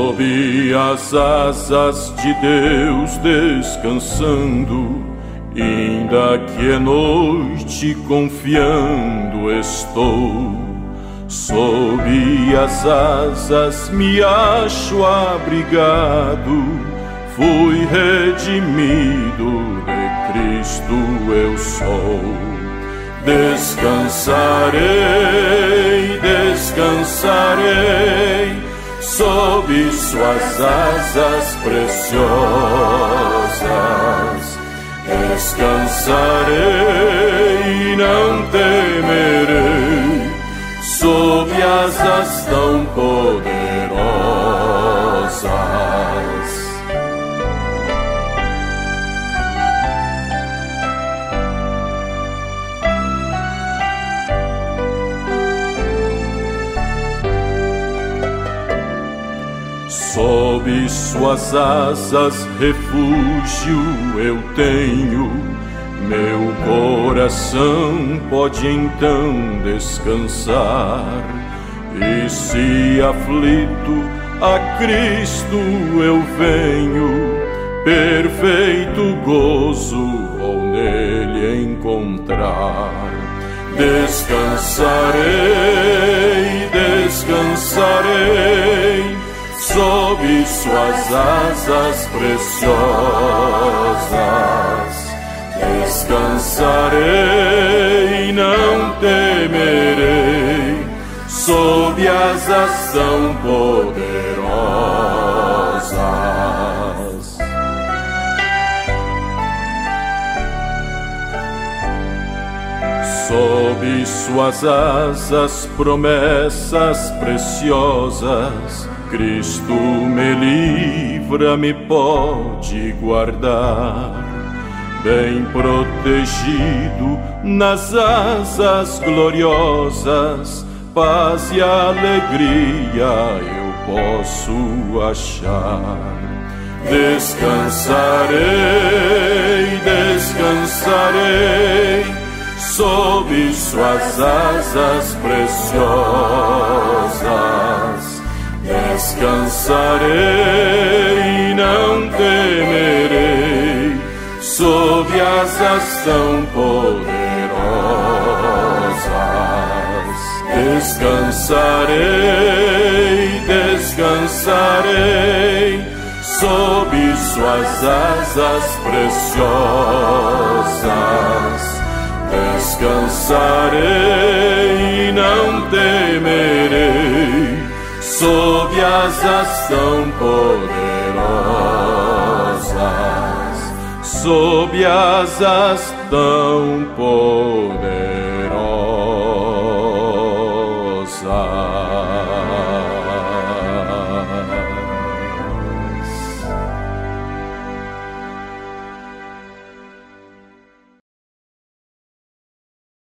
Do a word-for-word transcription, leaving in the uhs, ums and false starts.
Sob as asas de Deus descansando, ainda que é noite confiando estou. Sob as asas me acho abrigado, fui redimido, de Cristo eu sou. Descansarei, descansarei, sob suas asas preciosas. Descansarei e não temerei, sob asas tão poderosas. Sob suas asas refúgio eu tenho, meu coração pode então descansar. E se aflito a Cristo eu venho, perfeito gozo vou nele encontrar. Descansarei, descansarei, sob suas asas preciosas. Descansarei, não temerei, sob asas tão poderosas. Sob suas asas promessas preciosas, Cristo me livra, me pode guardar, bem protegido nas asas gloriosas, paz e alegria eu posso achar. Descansarei, descansarei, sob suas asas preciosas. Descansarei e não temerei, sob asas tão poderosas. Descansarei, descansarei, sob suas asas preciosas. Descansarei e não temerei, sob asas tão poderosas, sob asas tão poderosas.